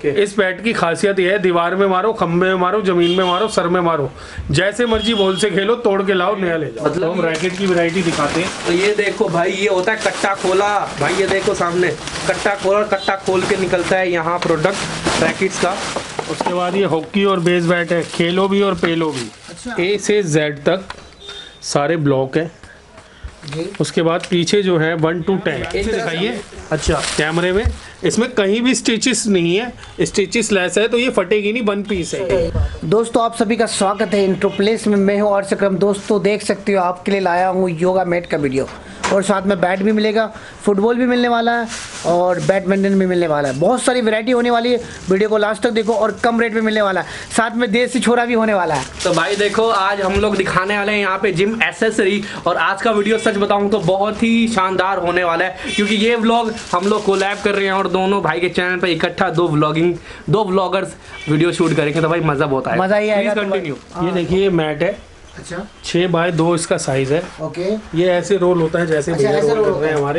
इस बैट की खासियत यह है, दीवार में मारो, खंबे में मारो, जमीन में मारो, सर में मारो, जैसे मर्जी बॉल से खेलो, तोड़ के लाओ, नया ले जाओ। मतलब हम रैकेट की वैरायटी दिखाते हैं। तो ये देखो भाई, ये होता है कट्टा खोला भाई, ये देखो सामने कट्टा खोला, कट्टा खोल के निकलता है यहाँ प्रोडक्ट रैकेट्स का। उसके बाद ये हॉकी और बेस बैट है, खेलो भी और पेलो भी। ए से जेड तक सारे ब्लॉक है। उसके बाद पीछे जो है 1 to 10 दिखाइए। अच्छा, कैमरे में इसमें कहीं भी स्टिचेस नहीं है, स्टिचेस लेस है, तो ये फटेगी नहीं, 1 पीस है। दोस्तों आप सभी का स्वागत है इंट्रोप्लेस में। मैं हूँ और सकरम। दोस्तों देख सकते हो आपके लिए लाया हूँ योगा मैट का वीडियो, और साथ में बैट भी मिलेगा, फुटबॉल भी मिलने वाला है और बैडमिंटन भी मिलने वाला है। बहुत सारी वैरायटी होने वाली है, वीडियो को लास्ट तक देखो, और कम रेट में मिलने वाला है, साथ में देसी छोरा भी होने वाला है। तो भाई देखो, आज हम लोग दिखाने वाले हैं यहाँ पे जिम एक्सेसरी, और आज का वीडियो सच बताऊं तो बहुत ही शानदार होने वाला है, क्योंकि ये व्लॉग हम लोग कोलैब कर रहे हैं और दोनों भाई के चैनल पे इकट्ठा दो व्लॉगर्स वीडियो शूट करेंगे, तो भाई मजा बहुत आएगा। मजा ही आएगा। कंटिन्यू। ये देखिए, ये मैट है। अच्छा, 6 बाय 2 इसका साइज है। ओके। ये ऐसे रोल होता है जैसे भैया रोल कर रहे हैं हमारे।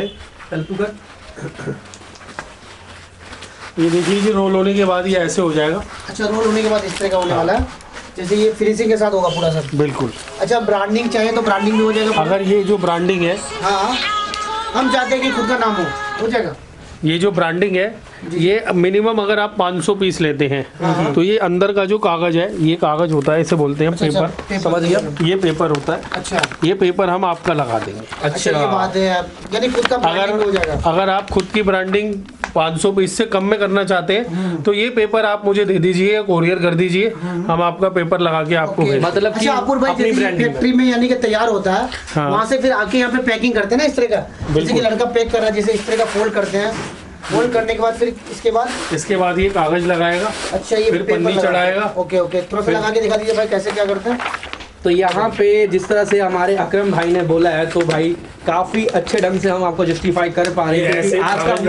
ये देखिए, ये रोल होने के बाद ये ऐसे हो जाएगा। अच्छा, रोल होने के बाद इस तरह का होने वाला है, जैसे ये फिनिशिंग के साथ होगा पूरा सर। बिल्कुल। अच्छा, ब्रांडिंग चाहिए तो ब्रांडिंग भी हो जाएगा। अगर ये जो ब्रांडिंग है, हाँ, हम चाहते हैं कि खुद का नाम हो जाएगा। ये जो ब्रांडिंग है, ये मिनिमम अगर आप 500 पीस लेते हैं तो ये अंदर का जो कागज है, ये कागज होता है, इसे बोलते हैं पेपर। समझ गया? ये पेपर होता है। अच्छा, ये पेपर हम आपका लगा देंगे। अच्छा, ये बात है, यानी खुद का ब्रांडिंग हो जाएगा। अगर आप खुद की ब्रांडिंग 500 पीस से कम में करना चाहते हैं तो ये पेपर आप मुझे दे दीजिए, कोरियर कर दीजिए, हम आपका पेपर लगा के आपको भेज देंगे। मतलब अच्छा, अपूर्व भाई, जैसे फैक्ट्री में यानी कि तैयार होता है, वहाँ से फिर आके यहाँ पे पैकिंग करते हैं ना इस तरह का, जैसे कि लड़का पैक कर रहा है, जैसे इस तरह का फोल्ड करते हैं, फोल्ड करने के बाद फिर इसके बाद ये कागज लगाएगा। अच्छा, ये फिर पन्नी चढ़ाएगा। ओके, थोड़ा सा लगा के दिखा दीजिए भाई कैसे क्या करते हैं। तो यहाँ पे जिस तरह से हमारे अकरम भाई ने बोला है, तो भाई काफी अच्छे ढंग से हम आपको जस्टिफाई कर पा रहे हैं।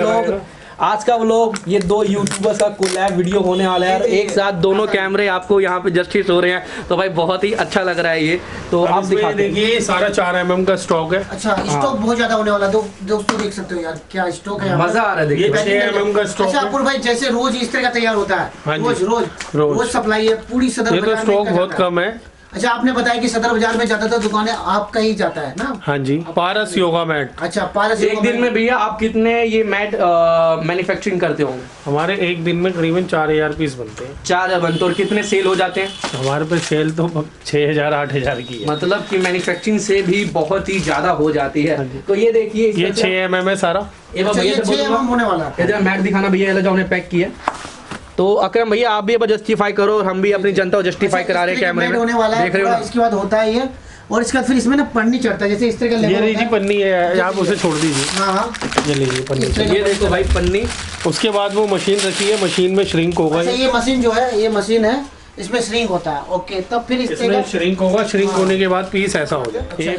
आज का व्लॉग ये 2 यूट्यूबर्स का कोलैब वीडियो होने वाला है, एक साथ दोनों कैमरे आपको यहाँ पे जस्टिस हो रहे हैं, तो भाई बहुत ही अच्छा लग रहा है ये। तो आप देखिए, सारा 4 mm का स्टॉक है। अच्छा, स्टॉक बहुत ज्यादा होने वाला है, दोस्तों देख सकते हो यार क्या स्टॉक है, मजा आ रहा है। देखिए, 6 mm का स्टॉक। अच्छा अपूर्व भाई, जैसे रोज इस तरह का तैयार होता है, रोज सप्लाई है पूरी सदर बाजार में, स्टॉक बहुत कम है। अच्छा, आपने बताया कि सदर बाजार में ज्यादातर दुकानें आपका ही जाता है ना? हाँ जी, पारस योगा मैट। अच्छा, पारस। एक दिन में भैया आप कितने ये मैट मैन्युफैक्चरिंग करते होंगे? हमारे एक दिन में करीबन 4000 पीस बनते हैं। 4000 बनते, और कितने सेल हो जाते हैं? हमारे पे सेल तो 6000-8000 की है। मतलब कि मैन्युफैक्चरिंग से भी बहुत ही ज्यादा हो जाती है। तो ये देखिए, ये 6 mm है सारा। भैया 6 mm होने वाला है। इधर मैट दिखाना भैया, जो हमने पैक किया। तो अकरम भैया आप भी अब जस्टिफाई करो, और हम भी अपनी जनता को जस्टिफाई करा रहे हैं कैमरे में। होने वाला है, देख रहे हो। इसके बाद होता है ये, और इसके बाद फिर इसमें ना पन्नी चढ़ता है, जैसे इस तरह का लेवल ये पन्नी है, आप उसे छोड़ दीजिए। हाँ, ये लीजिए पन्नी। ये देखो भाई पन्नी। उसके बाद वो मशीन रखी है, मशीन में श्रिंक होगा। ये मशीन जो है, ये मशीन है, इसमें श्रिंक होता है। ओके, तब फिर इसमें श्रिंक होगा। श्रिंक होने के बाद पीस ऐसा हो जाए,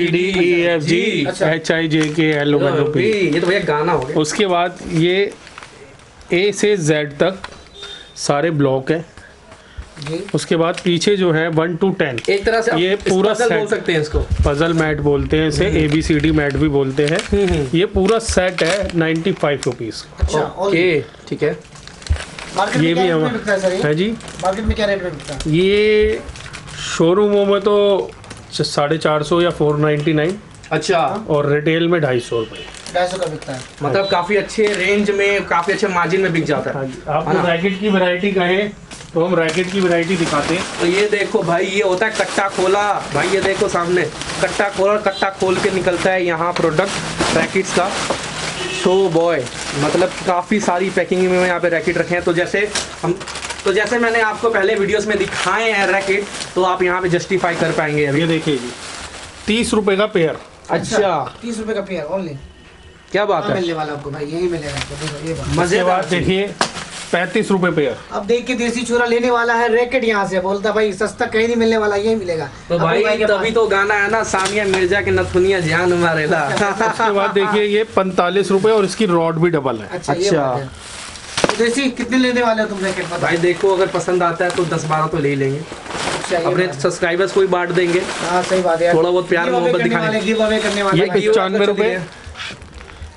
ABCDEFGHIJKLMNOP। ये तो भैया गाना हो गया। उसके बाद ये A से Z तक सारे ब्लॉक है। उसके बाद पीछे जो है 1 to 10, एक तरह से ये पूरा सेट बोल सकते हैं, इसको पजल मैट बोलते हैं, इसे ABCD मैट भी बोलते हैं। ये पूरा सेट है 95 रुपीज। अच्छा, ओके, ठीक है। ये भी है जी। मार्केट में क्या रेट में बिकता है? ये शोरूमों में तो 450 या 499। अच्छा, और रिटेल में 250 रुपये। 250 का बिकता है। मतलब काफी अच्छे रेंज में, काफी अच्छे मार्जिन में बिक जाता है। आप रैकेट की वैरायटी कहें तो हम रैकेट की वैरायटी दिखाते हैं। तो ये देखो भाई, ये होता है कट्टा खोला भाई, ये देखो सामने कट्टा खोला, कट्टा खोल के निकलता है यहाँ प्रोडक्ट रैकेट्स का। शो बॉय, मतलब काफ़ी सारी पैकिंग में यहाँ पे रैकेट रखे हैं। तो जैसे मैंने आपको पहले वीडियोस में दिखाए हैं रैकेट, तो आप यहाँ पे जस्टिफाई कर पाएंगे। अभी ये देखिए जी, 30 रुपए का पेयर। अच्छा, 30 रुपए का पेयर ओनली। क्या बात है, मिलने वाला आपको भाई, यही मिलेगा आपको। ये मजेदार देखिए, 35 रुपए पेयर। अब देख के देसी छोरा लेने वाला है रैकेट, यहाँ से बोलता भाई सस्ता कहीं नहीं मिलने वाला, यही मिलेगा। तो भाई तभी तो गाना है ना, सानिया मिर्जा के नथुनिया जान मारेला। उसके बाद देखिए, ये 45 रुपए, और इसकी रॉड भी डबल है। अच्छा, तो देसी कितने लेने वाले हो तुम रैकेट? भाई देखो, अगर पसंद आता है तो 10-12 तो ले ही लेंगे, अपने सब्सक्राइबर्स को ही बांट देंगे। हाँ सही बात है, थोड़ा बहुत प्यार मोहब्बत दिखाने। ये 95 रुपए,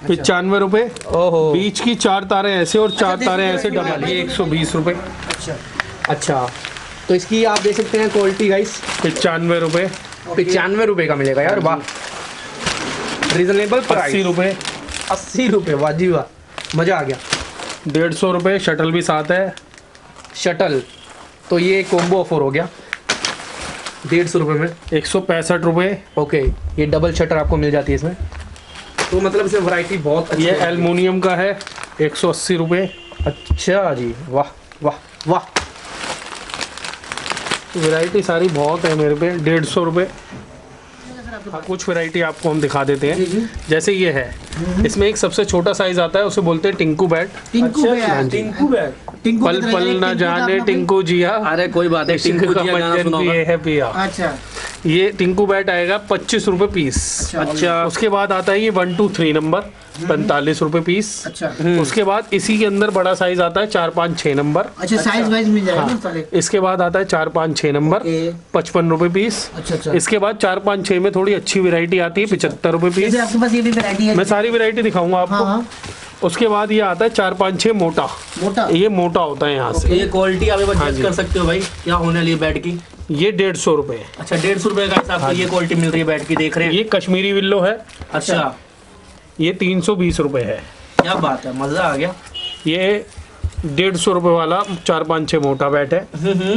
95 रुपए। ओहो, बीच की 4 तारें ऐसे और 4 तारें ऐसे डबल, ये 120 रुपए। अच्छा तो इसकी आप देख सकते हैं क्वालिटी गाइस, 95 रुपए। 95 रुपए का मिलेगा यार, वाह रीजनेबल 80 प्राइस। रुपए। 80 रुपए, वाह जी वाह, मजा आ गया। 150 रुपए, शटल भी साथ है। शटल, तो ये कॉम्बो ऑफर हो गया 150 रुपए में। 165 रुपए। ओके, ये डबल शटर आपको मिल जाती है इसमें, तो मतलब इसमें वैरायटी बहुत अच्छी ये है। एल्युमिनियम का है, 180 रुपए। अच्छा जी, वाह वाह वाह। वैरायटी सारी बहुत है मेरे पे। 150 रुपए। कुछ वैरायटी आपको हम दिखा देते हैं। जैसे ये है, इसमें एक सबसे छोटा साइज आता है, उसे बोलते हैं टिंकू बैट। टिंकू टिंकू बैग, टिंकू पल पल ना जाने टिंकू जिया, अरे कोई बात है, टिंकू का जी गाना मंजन सुना भी होगा। है पिया। अच्छा ये टिंकू बैट आएगा 25 रुपए पीस। अच्छा उसके बाद आता है ये 1 2 3 नंबर, 45 रुपए पीस। अच्छा उसके बाद इसी के अंदर बड़ा साइज आता है 4 5 6 नंबर। अच्छा, साइज वाइज मिल जाएगा ना सारे। इसके बाद आता है 4 5 6 नंबर, ओके। 55 रुपए पीस। अच्छा अच्छा, इसके बाद 4 5 6 में थोड़ी अच्छी वैरायटी आती है, 75 रुपए पीस। जैसे आपके पास ये भी वैरायटी है। मैं सारी वैरायटी दिखाऊंगा हाँ आपको। हाँ, उसके बाद ये आता है 4 5 6 मोटा। मोटा। ये मोटा होता है यहाँ से। ये क्वालिटी आप हाँ एडजस्ट जी। कर सकते हो भाई, क्या होने वाली है बैट की। ये 150 रुपए। अच्छा 150 रुपए का हिसाब से ये क्वालिटी मिल रही है बैट की, देख रहे हैं। ये कश्मीरी विल्लो है, अच्छा, ये 320 रुपए है। क्या बात है, मजा आ गया। ये 150 रुपए वाला 4 5 6 मोटा बैट है।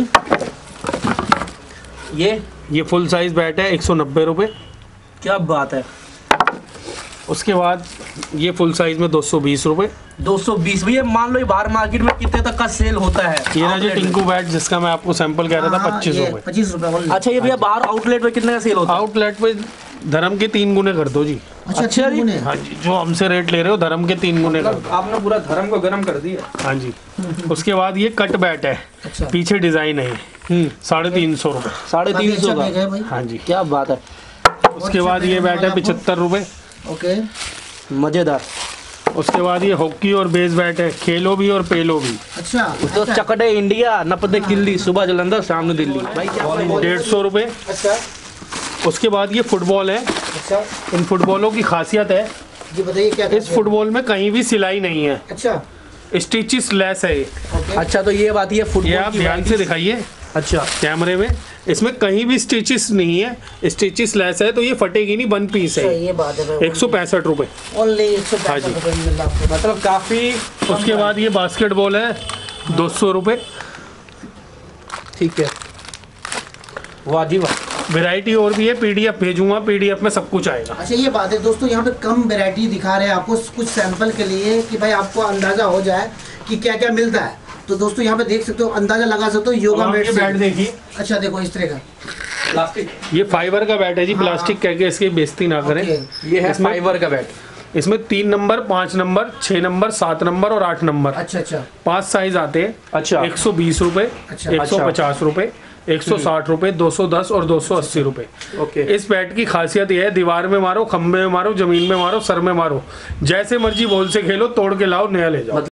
ये फुल साइज बैट है, 190 रुपए। क्या बात है, उसके बाद ये फुल साइज में 220 रुपए। 220 भैया, मान लो ये बाहर मार्केट में कितने तक का सेल होता है। ये ना जी आउटलेट में। टिंकू बैट जिसका मैं आपको सैंपल कह रहा था, 25 रुपए। 25 रुपए only। अच्छा ये भैया बाहर आउटलेट में कितने का सेल होता है। आउटलेट पे धर्म के 3 गुने कर दो जी। अच्छा अच्छा तीन जी। गुने। हाँ जी, जो हमसे रेट ले रहे हो धर्म के 3 गुने कर दो। आपने पूरा धर्म को गर्म कर दिया। हाँ जी। उसके बाद ये कट बैट है, अच्छा, पीछे डिजाइन है, 350 रुपए। 350 अच्छा बैग है का, भाई। हाँ जी। क्या बात है, उसके बाद ये बैट है 75 रुपए। ओके। मजेदार। उसके बाद ये हॉकी और बेस बैट है, खेलो भी और पेलो भी। अच्छा तो अच्छा, चकड़े इंडिया, नपदे किल्ली, सुबह जलंधर शाम में दिल्ली। भाई क्या 150 रुपए। अच्छा उसके बाद ये फुटबॉल है। अच्छा, इन फुटबॉलों की खासियत है, जी बताइए क्या इस फुटबॉल में कहीं भी सिलाई नहीं है, अच्छा स्टिचेस लेस है ये। ओके। अच्छा तो ये बात, ये ये फुटबॉल आप की ध्यान से दिखाइए अच्छा कैमरे में, इसमें कहीं भी स्टिचेस नहीं है, स्टिचेस लेस है, तो ये फटेगी नहीं, 1 पीस अच्छा, है। ये बात है भाई। 165 रुपए। ओनली हाँ 165 जी। रुपए में मिल रहा है आपको। मतलब काफी। उसके बाद ये बास्केटबॉल है, 200 रुपए। ठीक है, वाह जी वाह। वैरायटी और भी है, पीडीएफ भेजूंगा, पीडीएफ में सब कुछ आएगा। अच्छा ये बात है दोस्तों, यहाँ पे कम वैरायटी दिखा रहे हैं आपको कुछ सैंपल के लिए कि भाई आपको अंदाजा हो जाए कि क्या क्या मिलता है। तो दोस्तों यहाँ पे देख सकते हो, अंदाजा लगा सकते हो योगा मैट से। बैट देखिए, अच्छा देखो इस तरह का। प्लास्टिक, ये फाइबर का बैट है जी, हाँ, प्लास्टिक कह के इसकी बेइज्जती ना करें। ओके। ये है इसमें- फाइबर का बैट। इसमें 3 नंबर, 5 नंबर, 6 नंबर, 7 नंबर और 8 नंबर, अच्छा अच्छा 5 साइज आते हैं। अच्छा 120 रुपए, अच्छा। 150 रुपए, 160 रुपए, 210 और 280 रुपए। ओके। इस बैट की खासियत यह है, दीवार में मारो, खंबे में मारो, जमीन में मारो, सर में मारो, जैसे मर्जी बॉल से खेलो, तोड़ के लाओ, नया ले जाओ।